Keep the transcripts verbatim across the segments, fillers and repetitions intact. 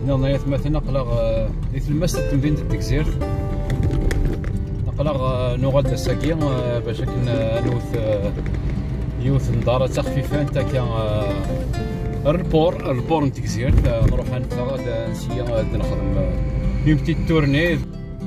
نظنيات مثلا قلاغ دي تلمس تمدينة التكزير قلاغ نوغال دساكيا باش نوث يوث ندارة تخفيفة نتا كان البور البور نتكزير نروح نتا نسيا نخدم يوم بتيت تورني.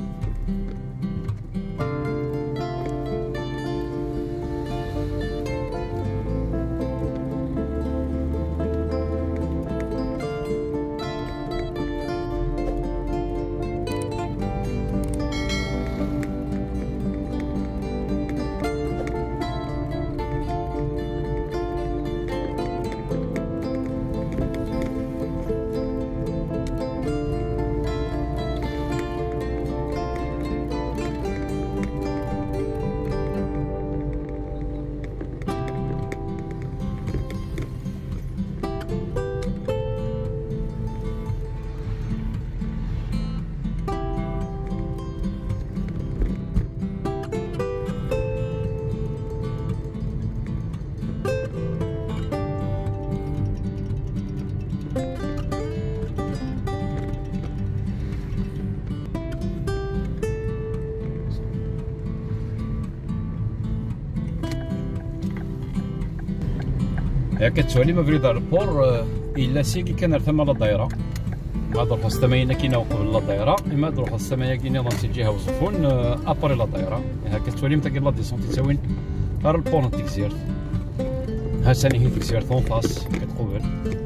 هكا تسولي ما بريد البور الا سيكي كان رثم على الدايره ما دروح السماينا كينا قبل لا دايره اما دروح السمايا كينا نضم جهه وزفون ابري لا دايره هكا تسولي متى لا ديسونت تساوين راه البور نتكزير ها ثاني هي تكزير ثون فاس كتقبل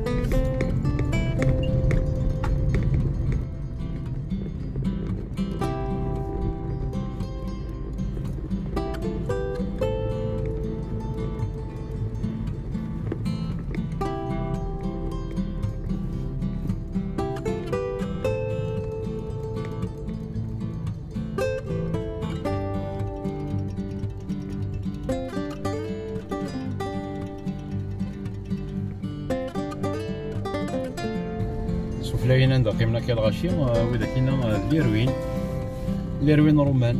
فلاينا ندقي من كي الغاشي وإذا كنا ليروين ليروين رومان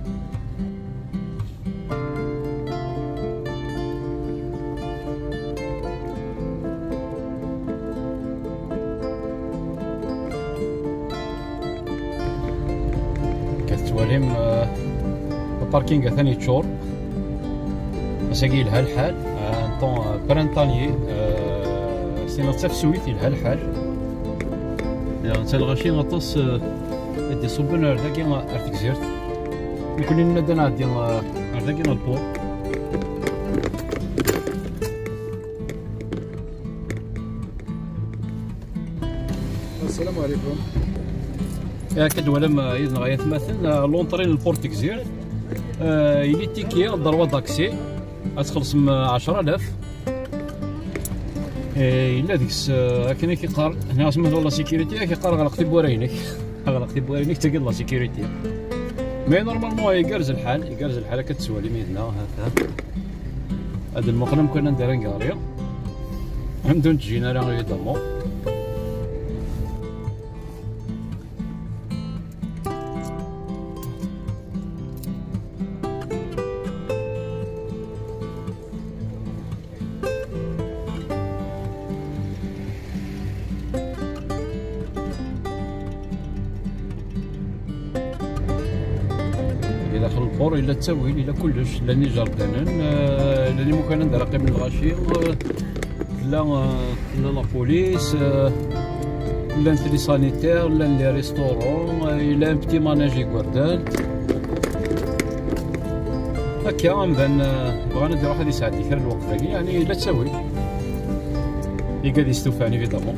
كتواليم الباركينغ ثاني تشور مساكي لها الحال طون برانطانيي سينا تفسويت لها الحال يعني تلغاشي غطاس دي صوبنا رداكي ارتكزيرت يكون لنا دنا ديال رداكي البور السلام عليكم. يا كدوله ما يزن غايه مثلا لونطرين البور تكزير يلي تيكيا ضربه داكسي غتخلص عشرة آلاف الا ديكس هكا كيقار هنا سميتو لا سيكوريتي كيقار غلقتي بوراينك غلقتي بوراينك تلقى لا سيكوريتي مي نورمالمون يقرز الحال يقرز الحال كتسوالي ميدنا هكا هاد المقلم كنا ندير نقاريا عندو تجينا راه يضمو داخل البور الا التاويل الا كلش لاني جردانان لاني ممكن ندير قبل الغاشي لا لا لا بوليس لا لي سانيتير لا لي ريستورون الا ان بتي ماناجي كوردان هكا مثلا بغا ندير واحد يساعدني في الوقت ذاك يعني الا تساوي يقعد يستوفاني في ضمو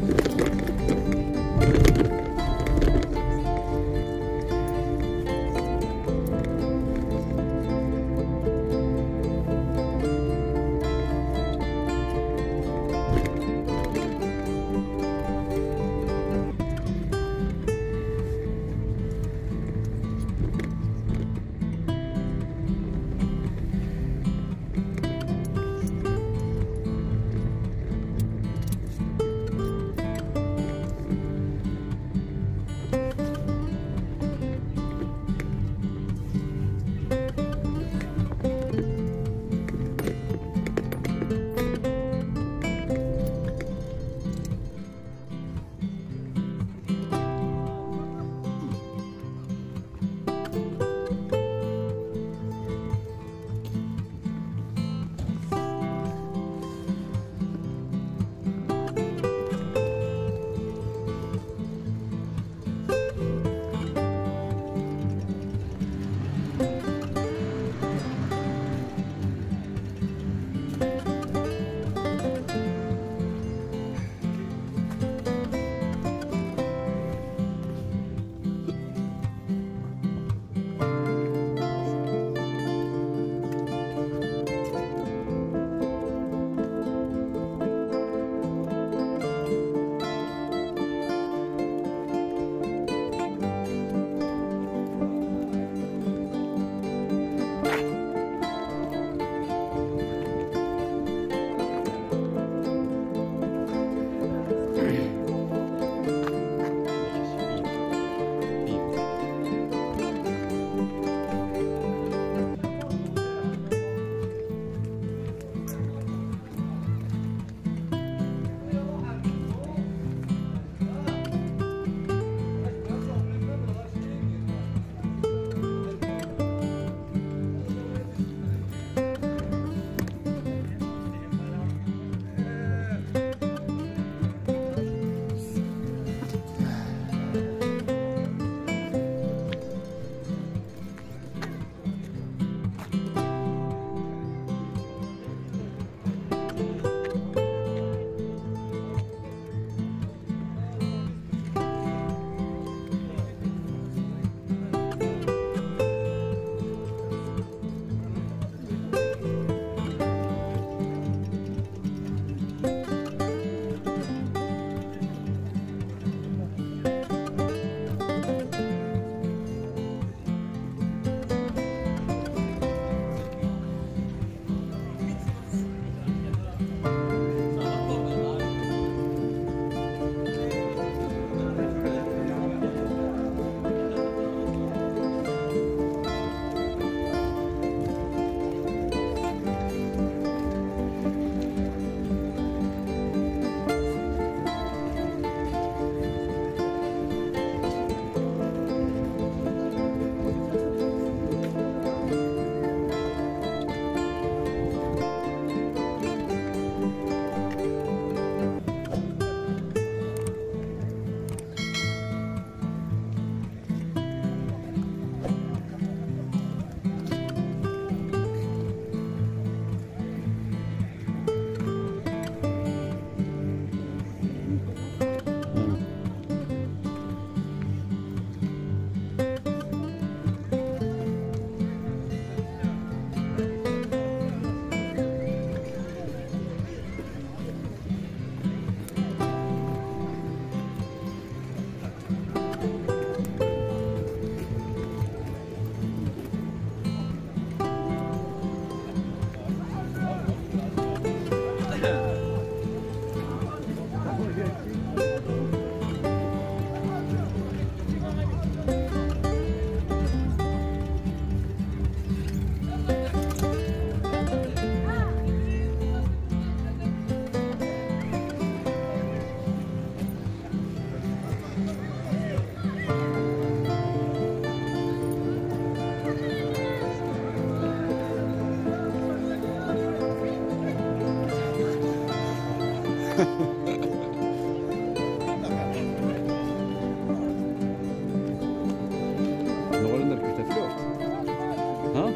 نقول نركب تفلوت ها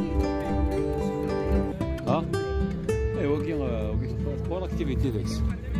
ها ايوا كي كي بون اكتيفيتي داكس